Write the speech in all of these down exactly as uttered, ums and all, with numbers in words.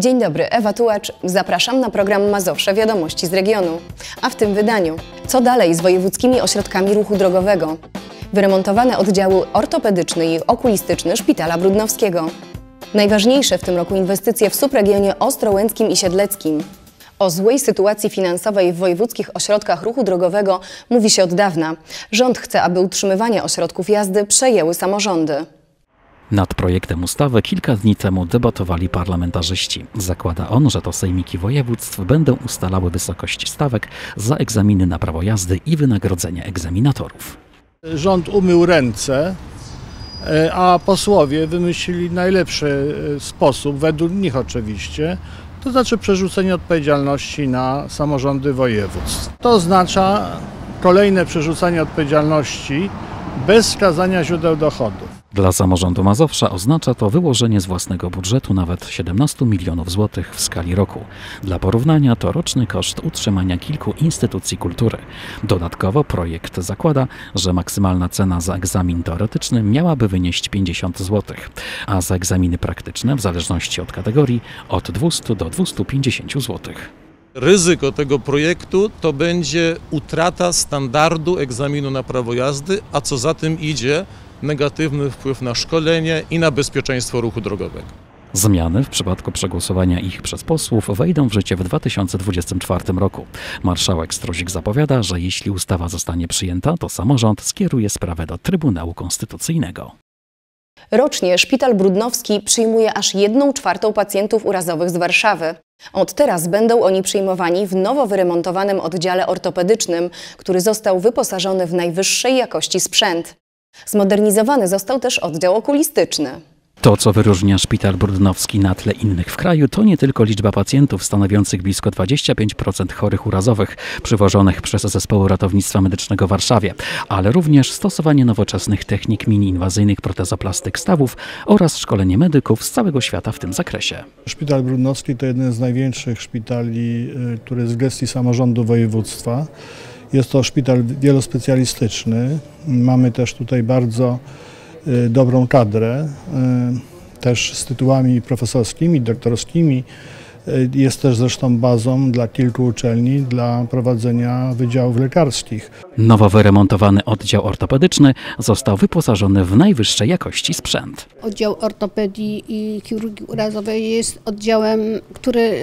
Dzień dobry, Ewa Tułacz. Zapraszam na program Mazowsze Wiadomości z regionu. A w tym wydaniu, co dalej z wojewódzkimi ośrodkami ruchu drogowego? Wyremontowane oddziały ortopedyczny i okulistyczny Szpitala Brudnowskiego. Najważniejsze w tym roku inwestycje w subregionie ostrołęckim i siedleckim. O złej sytuacji finansowej w wojewódzkich ośrodkach ruchu drogowego mówi się od dawna. Rząd chce, aby utrzymywanie ośrodków jazdy przejęły samorządy. Nad projektem ustawy kilka dni temu debatowali parlamentarzyści. Zakłada on, że to sejmiki województw będą ustalały wysokość stawek za egzaminy na prawo jazdy i wynagrodzenia egzaminatorów. Rząd umył ręce, a posłowie wymyślili najlepszy sposób, według nich oczywiście, to znaczy przerzucenie odpowiedzialności na samorządy województw. To oznacza kolejne przerzucanie odpowiedzialności bez wskazania źródeł dochodów. Dla samorządu Mazowsza oznacza to wyłożenie z własnego budżetu nawet siedemnastu milionów złotych w skali roku. Dla porównania to roczny koszt utrzymania kilku instytucji kultury. Dodatkowo projekt zakłada, że maksymalna cena za egzamin teoretyczny miałaby wynieść pięćdziesiąt złotych, a za egzaminy praktyczne w zależności od kategorii od dwustu do dwustu pięćdziesięciu złotych. Ryzyko tego projektu to będzie utrata standardu egzaminu na prawo jazdy, a co za tym idzie, negatywny wpływ na szkolenie i na bezpieczeństwo ruchu drogowego. Zmiany w przypadku przegłosowania ich przez posłów wejdą w życie w dwa tysiące dwudziestym czwartym roku. Marszałek Struzik zapowiada, że jeśli ustawa zostanie przyjęta, to samorząd skieruje sprawę do Trybunału Konstytucyjnego. Rocznie Szpital Brudnowski przyjmuje aż jedną czwartą pacjentów urazowych z Warszawy. Od teraz będą oni przyjmowani w nowo wyremontowanym oddziale ortopedycznym, który został wyposażony w najwyższej jakości sprzęt. Zmodernizowany został też oddział okulistyczny. To, co wyróżnia Szpital Brudnowski na tle innych w kraju, to nie tylko liczba pacjentów stanowiących blisko dwadzieścia pięć procent chorych urazowych przywożonych przez Zespoły Ratownictwa Medycznego w Warszawie, ale również stosowanie nowoczesnych technik mini-inwazyjnych protezoplastyk stawów oraz szkolenie medyków z całego świata w tym zakresie. Szpital Brudnowski to jeden z największych szpitali, który jest w gestii samorządu województwa. Jest to szpital wielospecjalistyczny. Mamy też tutaj bardzo dobrą kadrę, też z tytułami profesorskimi, doktorskimi. Jest też zresztą bazą dla kilku uczelni dla prowadzenia wydziałów lekarskich. Nowo wyremontowany oddział ortopedyczny został wyposażony w najwyższej jakości sprzęt. Oddział ortopedii i chirurgii urazowej jest oddziałem, który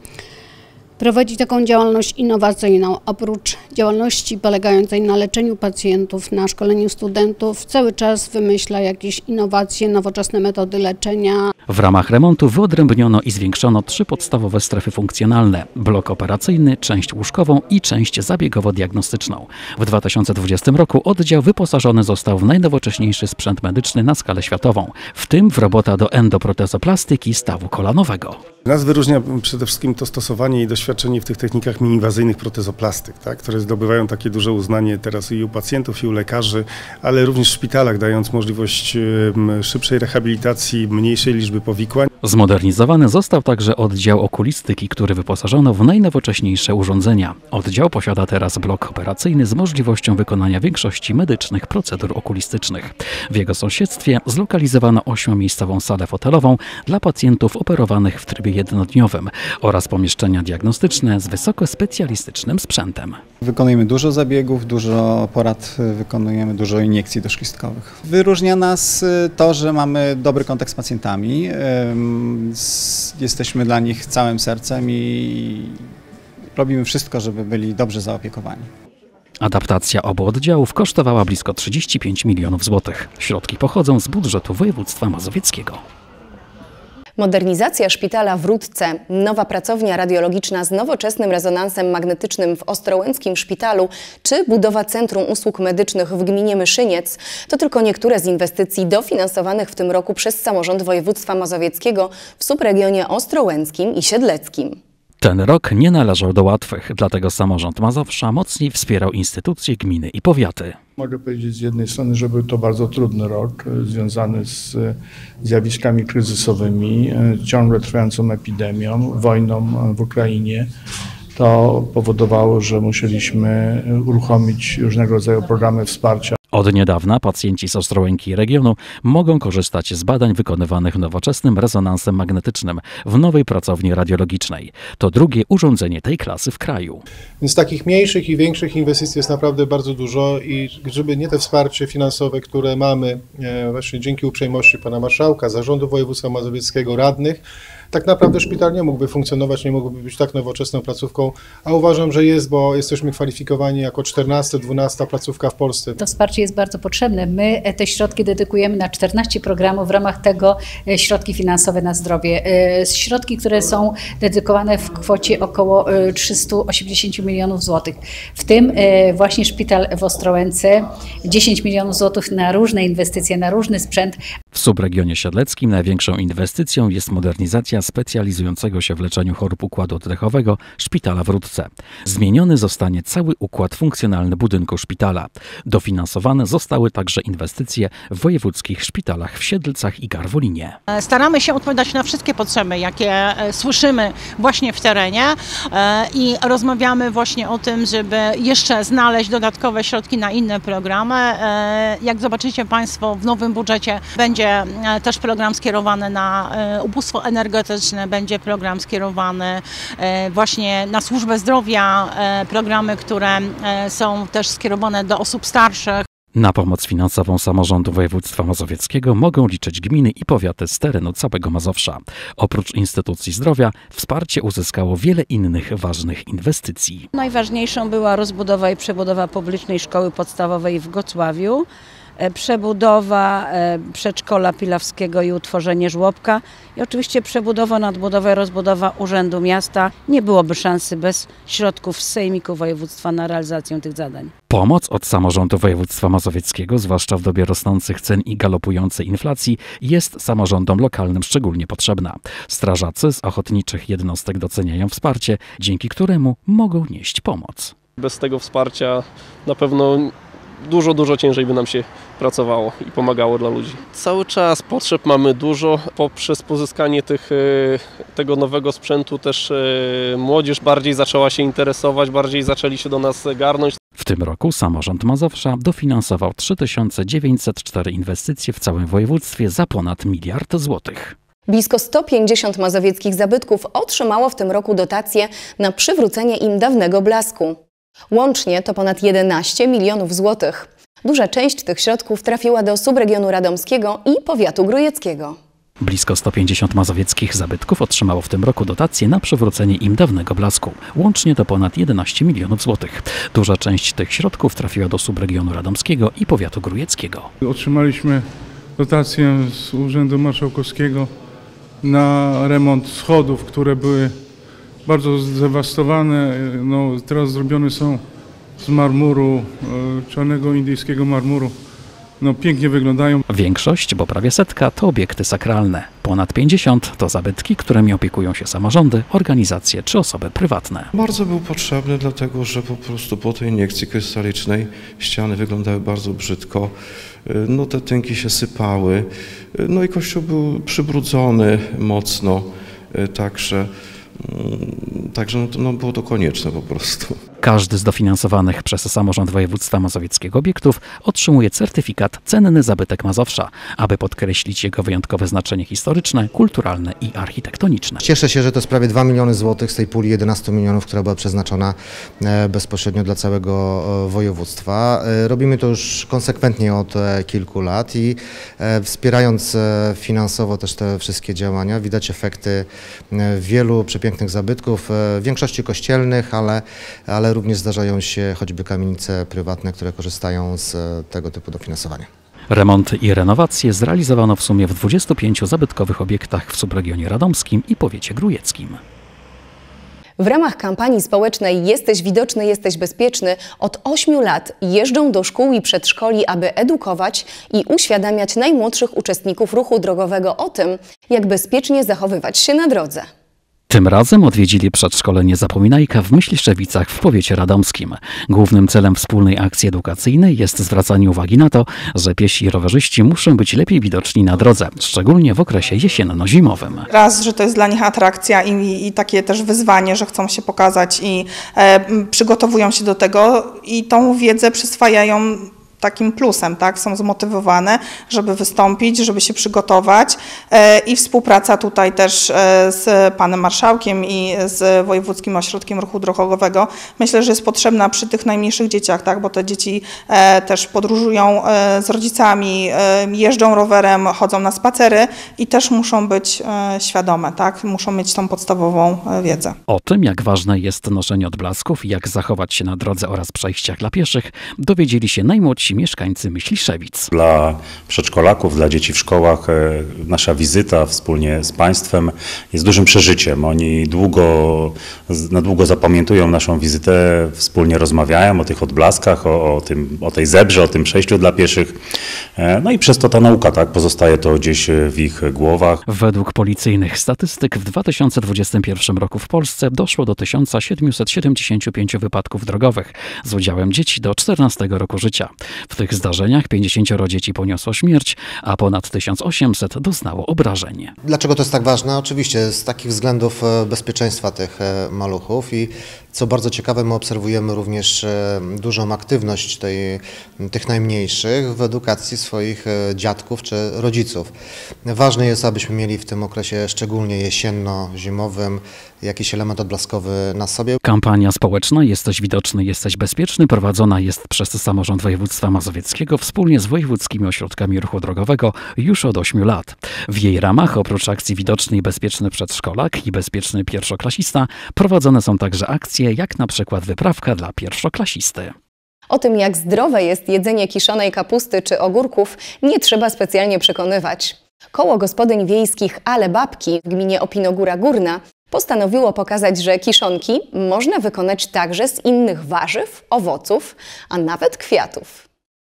prowadzi taką działalność innowacyjną. Oprócz działalności polegającej na leczeniu pacjentów, na szkoleniu studentów, cały czas wymyśla jakieś innowacje, nowoczesne metody leczenia. W ramach remontu wyodrębniono i zwiększono trzy podstawowe strefy funkcjonalne: blok operacyjny, część łóżkową i część zabiegowo-diagnostyczną. W dwa tysiące dwudziestym roku oddział wyposażony został w najnowocześniejszy sprzęt medyczny na skalę światową, w tym w robota do endoprotezoplastyki stawu kolanowego. Nas wyróżnia przede wszystkim to stosowanie i doświadczenie w tych technikach mini-inwazyjnych protezoplastyk, tak, które zdobywają takie duże uznanie teraz i u pacjentów, i u lekarzy, ale również w szpitalach, dając możliwość szybszej rehabilitacji, mniejszej liczby powikłań. Zmodernizowany został także oddział okulistyki, który wyposażono w najnowocześniejsze urządzenia. Oddział posiada teraz blok operacyjny z możliwością wykonania większości medycznych procedur okulistycznych. W jego sąsiedztwie zlokalizowano ośmiomiejscową salę fotelową dla pacjentów operowanych w trybie jednodniowym oraz pomieszczenia diagnostyczne z wysokospecjalistycznym sprzętem. Wykonujemy dużo zabiegów, dużo porad wykonujemy, dużo iniekcji doszlistkowych. Wyróżnia nas to, że mamy dobry kontakt z pacjentami. Jesteśmy dla nich całym sercem i robimy wszystko, żeby byli dobrze zaopiekowani. Adaptacja obu oddziałów kosztowała blisko trzydzieści pięć milionów złotych. Środki pochodzą z budżetu województwa mazowieckiego. Modernizacja szpitala w Rudce, nowa pracownia radiologiczna z nowoczesnym rezonansem magnetycznym w Ostrołęckim Szpitalu czy budowa Centrum Usług Medycznych w gminie Myszyniec to tylko niektóre z inwestycji dofinansowanych w tym roku przez samorząd województwa mazowieckiego w subregionie ostrołęckim i siedleckim. Ten rok nie należał do łatwych, dlatego samorząd Mazowsza mocniej wspierał instytucje, gminy i powiaty. Mogę powiedzieć z jednej strony, że był to bardzo trudny rok związany z zjawiskami kryzysowymi, ciągle trwającą epidemią, wojną w Ukrainie. To powodowało, że musieliśmy uruchomić różnego rodzaju programy wsparcia. Od niedawna pacjenci z Ostrołęki i regionu mogą korzystać z badań wykonywanych nowoczesnym rezonansem magnetycznym w nowej pracowni radiologicznej. To drugie urządzenie tej klasy w kraju. Więc takich mniejszych i większych inwestycji jest naprawdę bardzo dużo i gdyby nie te wsparcie finansowe, które mamy właśnie dzięki uprzejmości pana marszałka, zarządu województwa mazowieckiego, radnych, tak naprawdę szpital nie mógłby funkcjonować, nie mógłby być tak nowoczesną placówką, a uważam, że jest, bo jesteśmy kwalifikowani jako czternasta, dwunasta placówka w Polsce. To wsparcie jest bardzo potrzebne. My te środki dedykujemy na czternaście programów, w ramach tego środki finansowe na zdrowie. Środki, które są dedykowane w kwocie około trzysta osiemdziesiąt milionów złotych. W tym właśnie szpital w Ostrołęce, dziesięć milionów złotych na różne inwestycje, na różny sprzęt. W subregionie siedleckim największą inwestycją jest modernizacja specjalizującego się w leczeniu chorób układu oddechowego szpitala w Rudce. Zmieniony zostanie cały układ funkcjonalny budynku szpitala. Dofinansowane zostały także inwestycje w wojewódzkich szpitalach w Siedlcach i Garwolinie. Staramy się odpowiadać na wszystkie potrzeby, jakie słyszymy właśnie w terenie i rozmawiamy właśnie o tym, żeby jeszcze znaleźć dodatkowe środki na inne programy. Jak zobaczycie Państwo, w nowym budżecie będzie też program skierowany na ubóstwo energetyczne, będzie program skierowany właśnie na służbę zdrowia, programy, które są też skierowane do osób starszych. Na pomoc finansową samorządu województwa mazowieckiego mogą liczyć gminy i powiaty z terenu całego Mazowsza. Oprócz instytucji zdrowia wsparcie uzyskało wiele innych ważnych inwestycji. Najważniejszą była rozbudowa i przebudowa publicznej szkoły podstawowej w Gocławiu, przebudowa przedszkola Pilawskiego i utworzenie żłobka i oczywiście przebudowa, nadbudowa i rozbudowa Urzędu Miasta. Nie byłoby szansy bez środków z Sejmiku Województwa na realizację tych zadań. Pomoc od samorządu województwa mazowieckiego, zwłaszcza w dobie rosnących cen i galopującej inflacji, jest samorządom lokalnym szczególnie potrzebna. Strażacy z ochotniczych jednostek doceniają wsparcie, dzięki któremu mogą nieść pomoc. Bez tego wsparcia na pewno dużo, dużo ciężej by nam się pracowało i pomagało dla ludzi. Cały czas potrzeb mamy dużo. Poprzez pozyskanie tych, tego nowego sprzętu też młodzież bardziej zaczęła się interesować, bardziej zaczęli się do nas garnąć. W tym roku samorząd Mazowsza dofinansował trzy tysiące dziewięćset cztery inwestycje w całym województwie za ponad miliard złotych. Blisko sto pięćdziesiąt mazowieckich zabytków otrzymało w tym roku dotacje na przywrócenie im dawnego blasku. Łącznie to ponad jedenaście milionów złotych. Duża część tych środków trafiła do subregionu radomskiego i powiatu grójeckiego. Blisko sto pięćdziesiąt mazowieckich zabytków otrzymało w tym roku dotacje na przywrócenie im dawnego blasku. Łącznie to ponad jedenaście milionów złotych. Duża część tych środków trafiła do subregionu radomskiego i powiatu grójeckiego. Otrzymaliśmy dotację z Urzędu Marszałkowskiego na remont schodów, które były bardzo zdewastowane. No, teraz zrobione są z marmuru, czarnego indyjskiego marmuru. No, pięknie wyglądają. Większość, bo prawie setka, to obiekty sakralne. Ponad pięćdziesiąt to zabytki, którymi opiekują się samorządy, organizacje czy osoby prywatne. Bardzo był potrzebny, dlatego że po prostu po tej iniekcji krystalicznej ściany wyglądały bardzo brzydko. No, te tynki się sypały. No i kościół był przybrudzony mocno, także Także no, to, no, było to konieczne po prostu. Każdy z dofinansowanych przez samorząd województwa mazowieckiego obiektów otrzymuje certyfikat Cenny Zabytek Mazowsza, aby podkreślić jego wyjątkowe znaczenie historyczne, kulturalne i architektoniczne. Cieszę się, że to jest prawie dwa miliony złotych z tej puli jedenastu milionów, która była przeznaczona bezpośrednio dla całego województwa. Robimy to już konsekwentnie od kilku lat i wspierając finansowo też te wszystkie działania, widać efekty wielu przepięknych zabytków, w większości kościelnych, ale, ale również zdarzają się choćby kamienice prywatne, które korzystają z tego typu dofinansowania. Remonty i renowacje zrealizowano w sumie w dwudziestu pięciu zabytkowych obiektach w subregionie radomskim i powiecie grójeckim. W ramach kampanii społecznej Jesteś widoczny, jesteś bezpieczny od ośmiu lat jeżdżą do szkół i przedszkoli, aby edukować i uświadamiać najmłodszych uczestników ruchu drogowego o tym, jak bezpiecznie zachowywać się na drodze. Tym razem odwiedzili przedszkole Niezapominajka w Myśliszewicach w powiecie radomskim. Głównym celem wspólnej akcji edukacyjnej jest zwracanie uwagi na to, że piesi i rowerzyści muszą być lepiej widoczni na drodze, szczególnie w okresie jesienno-zimowym. Raz, że to jest dla nich atrakcja i, i takie też wyzwanie, że chcą się pokazać i e, przygotowują się do tego i tą wiedzę przyswajają takim plusem, tak? Są zmotywowane, żeby wystąpić, żeby się przygotować i współpraca tutaj też z panem marszałkiem i z Wojewódzkim Ośrodkiem Ruchu Drogowego myślę, że jest potrzebna przy tych najmniejszych dzieciach, tak? Bo te dzieci też podróżują z rodzicami, jeżdżą rowerem, chodzą na spacery i też muszą być świadome, tak? Muszą mieć tą podstawową wiedzę. O tym, jak ważne jest noszenie odblasków i jak zachować się na drodze oraz przejściach dla pieszych, dowiedzieli się najmłodsi mieszkańcy Myśliszewic. Dla przedszkolaków, dla dzieci w szkołach nasza wizyta wspólnie z państwem jest dużym przeżyciem. Oni długo, na długo zapamiętują naszą wizytę, wspólnie rozmawiają o tych odblaskach, o, o, tym, o tej zebrze, o tym przejściu dla pieszych. No i przez to ta nauka, tak, pozostaje to gdzieś w ich głowach. Według policyjnych statystyk w dwa tysiące dwudziestym pierwszym roku w Polsce doszło do tysiąc siedemset siedemdziesiąt pięć wypadków drogowych z udziałem dzieci do czternastego roku życia. W tych zdarzeniach pięćdziesięcioro dzieci poniosło śmierć, a ponad tysiąc osiemset doznało obrażeń. Dlaczego to jest tak ważne? Oczywiście z takich względów bezpieczeństwa tych maluchów i co bardzo ciekawe, my obserwujemy również dużą aktywność tej, tych najmniejszych w edukacji swoich dziadków czy rodziców. Ważne jest, abyśmy mieli w tym okresie, szczególnie jesienno-zimowym, jakiś element odblaskowy na sobie. Kampania społeczna Jesteś widoczny, jesteś bezpieczny prowadzona jest przez Samorząd Województwa Mazowieckiego wspólnie z Wojewódzkimi Ośrodkami Ruchu Drogowego już od ośmiu lat. W jej ramach oprócz akcji Widoczny i Bezpieczny Przedszkolak i Bezpieczny Pierwszoklasista prowadzone są także akcje jak na przykład wyprawka dla pierwszoklasisty. O tym, jak zdrowe jest jedzenie kiszonej kapusty czy ogórków, nie trzeba specjalnie przekonywać. Koło Gospodyń Wiejskich Ale Babki w gminie Opinogóra Górna postanowiło pokazać, że kiszonki można wykonać także z innych warzyw, owoców, a nawet kwiatów.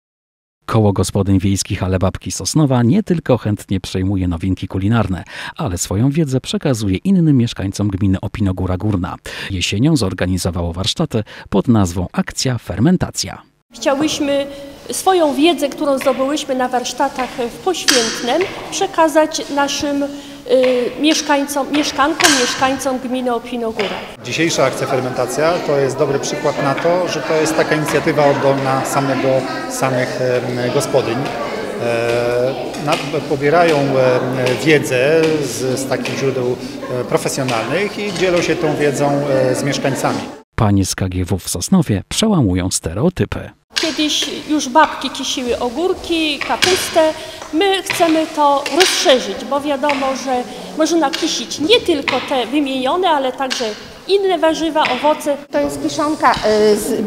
Koło Gospodyń Wiejskich Ale Babki Sosnowa nie tylko chętnie przejmuje nowinki kulinarne, ale swoją wiedzę przekazuje innym mieszkańcom gminy Opinogóra Górna. Jesienią zorganizowało warsztaty pod nazwą Akcja Fermentacja. Chciałyśmy swoją wiedzę, którą zdobyłyśmy na warsztatach w Poświętnem, przekazać naszym y, mieszkańcom, mieszkankom, mieszkańcom gminy Opinogóra. Dzisiejsza akcja Fermentacja to jest dobry przykład na to, że to jest taka inicjatywa oddolna samego, samych e, gospodyń. E, na, pobierają e, wiedzę z, z takich źródeł e, profesjonalnych i dzielą się tą wiedzą e, z mieszkańcami. Panie z K G W w Sosnowie przełamują stereotypy. Kiedyś już babki kisiły ogórki, kapustę. My chcemy to rozszerzyć, bo wiadomo, że można kisić nie tylko te wymienione, ale także inne warzywa, owoce. To jest kiszonka z,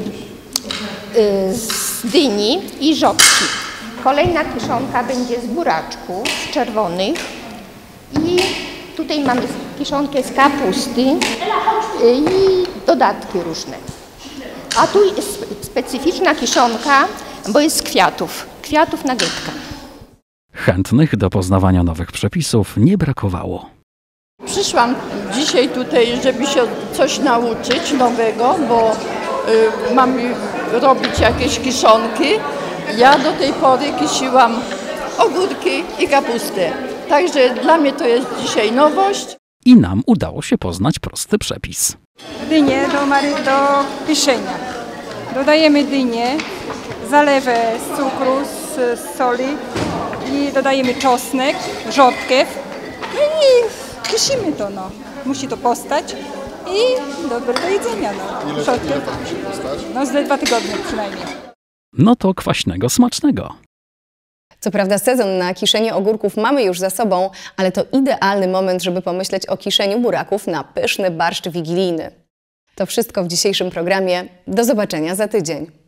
z dyni i rzodki. Kolejna kiszonka będzie z buraczków, z czerwonych i tutaj mamy kiszonkę z kapusty i dodatki różne. A tu jest specyficzna kiszonka, bo jest z kwiatów, kwiatów nagiewka. Chętnych do poznawania nowych przepisów nie brakowało. Przyszłam dzisiaj tutaj, żeby się coś nauczyć nowego, bo y, mam robić jakieś kiszonki. Ja do tej pory kisiłam ogórki i kapustę. Także dla mnie to jest dzisiaj nowość. I nam udało się poznać prosty przepis. Dynię do, mary- do kiszenia. Dodajemy dynię, zalewę z cukru, z, z soli i dodajemy czosnek, rzodkiew. No i kisimy to, no. Musi to postać i dobre do jedzenia, no. Ile, ile to musi postać? No z dwa tygodnie przynajmniej. No to kwaśnego smacznego. Co prawda sezon na kiszenie ogórków mamy już za sobą, ale to idealny moment, żeby pomyśleć o kiszeniu buraków na pyszny barszcz wigilijny. To wszystko w dzisiejszym programie. Do zobaczenia za tydzień.